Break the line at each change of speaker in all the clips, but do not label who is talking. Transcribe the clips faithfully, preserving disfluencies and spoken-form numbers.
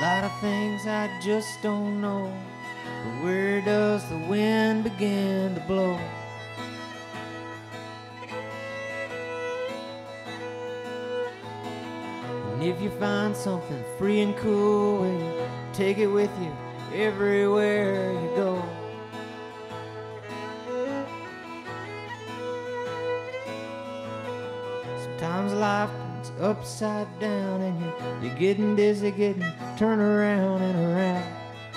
lot of things I just don't know, but where does the wind begin to blow? And if you find something free and cool, well, you take it with you everywhere you go. Sometimes life turns upside down and you, you're getting dizzy, getting turned around and around.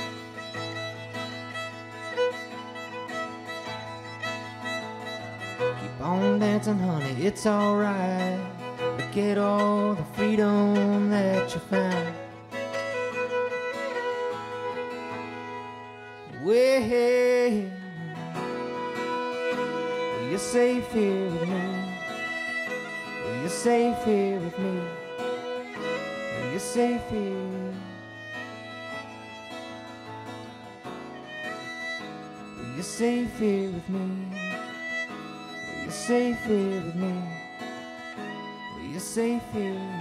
Keep on dancing, honey, it's alright. Look at all the freedom that you found. Well, you're safe here with me. You're safe here with me. You're safe here. You're safe here with me. You're safe here with me. You're safe here.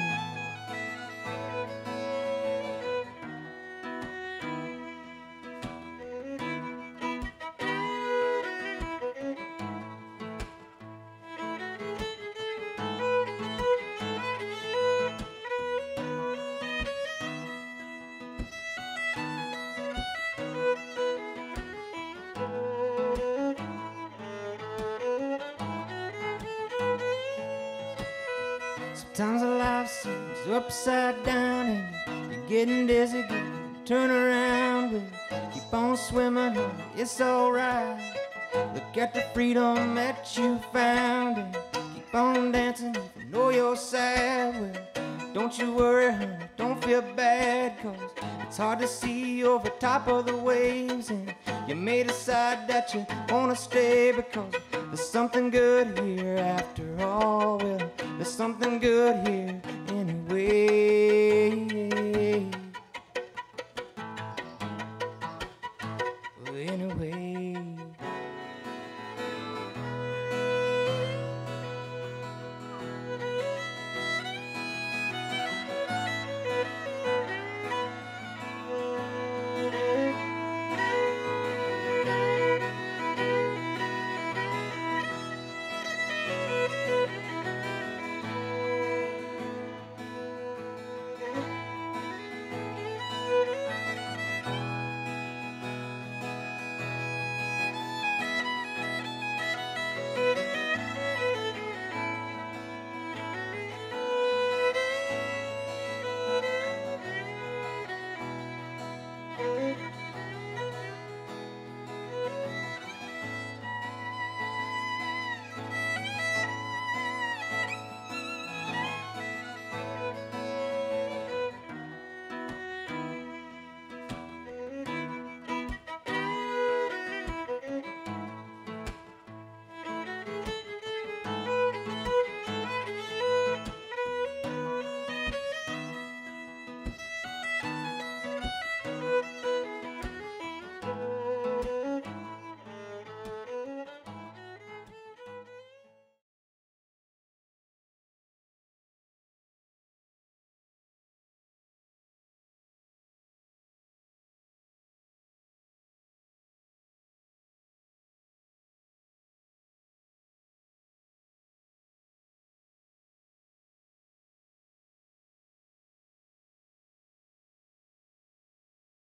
Sometimes life seems upside down and you're getting dizzy, getting turn around. Well, keep on swimming, honey, it's alright. Look at the freedom that you found and keep on dancing if you know you're sad. Well, don't you worry, honey, don't feel bad, cause it's hard to see over top of the waves. And you may decide that you wanna stay because there's something good here after all. Well, there's something good here